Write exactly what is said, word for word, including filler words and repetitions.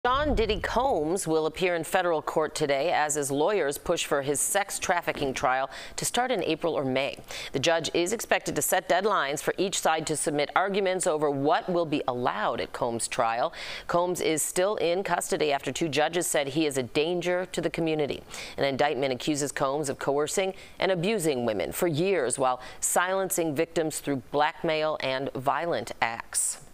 John Diddy Combs will appear in federal court today as his lawyers push for his sex trafficking trial to start in April or May. The judge is expected to set deadlines for each side to submit arguments over what will be allowed at Combs' trial. Combs is still in custody after two judges said he is a danger to the community. An indictment accuses Combs of coercing and abusing women for years while silencing victims through blackmail and violent acts.